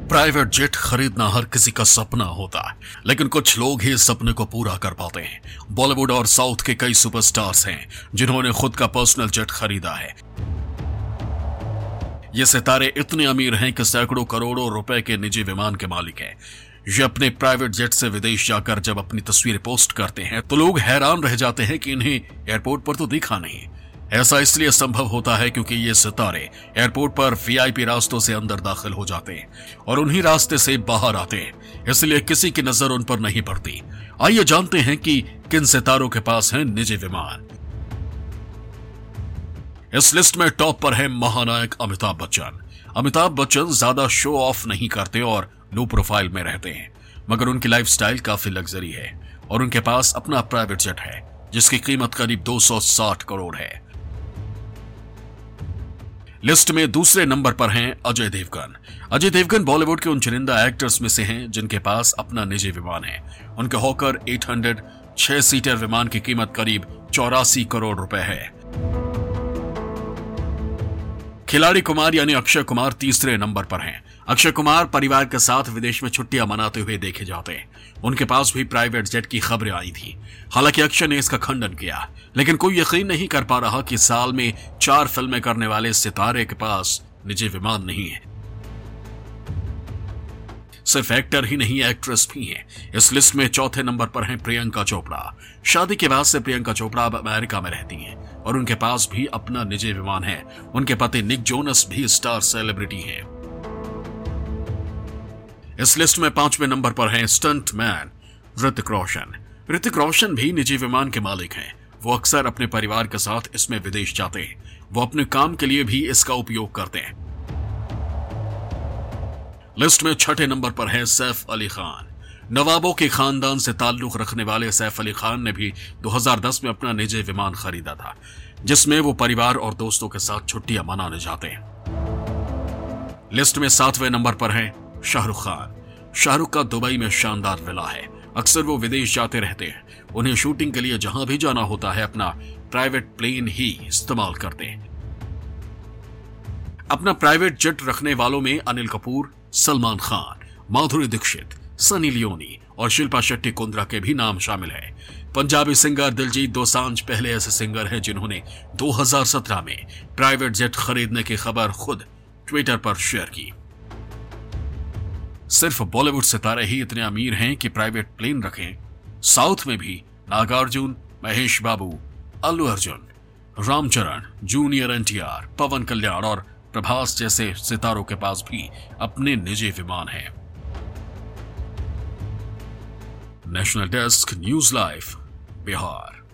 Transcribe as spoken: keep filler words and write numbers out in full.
Private jet खरीदना हर किसी का सपना होता है, लेकिन कुछ लोग ही इस सपने को पूरा कर पाते हैं। बॉलीवुड और साउथ के कई सुपरस्टार्स हैं जिन्होंने खुद का पर्सनल जेट खरीदा है। ये सितारे इतने अमीर हैं कि सैकड़ों करोड़ों रुपए के निजी विमान के मालिक हैं। ये अपने प्राइवेट जेट से विदेश जाकर जब अपनी तस्वीरें पोस्ट करते हैं तो लोग हैरान रह जाते हैं कि इन्हें एयरपोर्ट पर तो दिखा नहीं। ऐसा इसलिए संभव होता है क्योंकि ये सितारे एयरपोर्ट पर वीआईपी रास्तों से अंदर दाखिल हो जाते हैं और उन्हीं रास्ते से बाहर आते हैं, इसलिए किसी की नजर उन पर नहीं पड़ती। आइए जानते हैं कि किन सितारों के पास हैं निजी विमान। इस लिस्ट में टॉप पर है महानायक अमिताभ बच्चन। अमिताभ बच्चन ज्यादा शो ऑफ नहीं करते और लो प्रोफाइल में रहते हैं, मगर उनकी लाइफस्टाइल काफी लग्जरी है और उनके पास अपना प्राइवेट जेट है जिसकी कीमत करीब दो सौ साठ करोड़ है। लिस्ट में दूसरे नंबर पर हैं अजय देवगन। अजय देवगन बॉलीवुड के उन चुनिंदा एक्टर्स में से हैं जिनके पास अपना निजी विमान है। उनके हॉकर आठ सौ छह सीटर विमान की कीमत करीब चौरासी करोड़ रुपए है। खिलाड़ी कुमार यानी अक्षय कुमार तीसरे नंबर पर हैं। अक्षय कुमार परिवार के साथ विदेश में छुट्टियां मनाते हुए देखे जाते हैं। उनके पास भी प्राइवेट जेट की खबरें आई थी। हालांकि अक्षय ने इसका खंडन किया, लेकिन कोई यकीन नहीं कर पा रहा कि साल में चार फिल्में करने वाले सितारे के पास निजी विमान नहीं है। सिर्फ एक्टर ही नहीं, एक्ट्रेस भी हैं। इस लिस्ट में चौथे नंबर पर हैं प्रियंका चोपड़ा। शादी के बाद से प्रियंका चोपड़ा अब अमेरिका में रहती हैं और उनके पास भी अपना निजी विमान है। उनके पति निक जोनस भी स्टार सेलिब्रिटी हैं। इस लिस्ट में पांचवें नंबर पर हैं स्टंट मैन ऋतिक रोशन। ऋतिक रोशन भी निजी विमान के मालिक हैं। वो अक्सर अपने परिवार के साथ इसमें विदेश जाते हैं। वो अपने काम के लिए भी इसका उपयोग करते हैं। लिस्ट में छठे नंबर पर है सैफ अली खान। नवाबों के खानदान से ताल्लुक रखने वाले सैफ अली खान ने भी दो हज़ार दस में अपना निजी विमान खरीदा था, जिसमें वो परिवार और दोस्तों के साथ छुट्टियां मनाने जाते हैं। लिस्ट में सातवें नंबर पर है शाहरुख खान। शाहरुख का दुबई में शानदार विला है। अक्सर वो विदेश जाते रहते हैं। उन्हें शूटिंग के लिए जहां भी जाना होता है अपना प्राइवेट प्लेन ही इस्तेमाल करते हैं। अपना प्राइवेट जेट रखने वालों में अनिल कपूर, सलमान खान, माधुरी दीक्षित, सनी लियोनी और शिल्पा शेट्टी कुंद्रा के भी नाम शामिल है। पंजाबी सिंगर दिलजीत दोसांझ पहले ऐसे सिंगर हैं जिन्होंने दो हज़ार सत्रह में प्राइवेट जेट खरीदने की खबर खुद ट्विटर पर शेयर की। सिर्फ बॉलीवुड सितारे ही इतने अमीर हैं कि प्राइवेट प्लेन रखें। साउथ में भी नागार्जुन, महेश बाबू, अल्लू अर्जुन, रामचरण, जूनियर एनटीआर, पवन कल्याण और प्रभास जैसे सितारों के पास भी अपने निजी विमान हैं। National desk, news live, Bihar.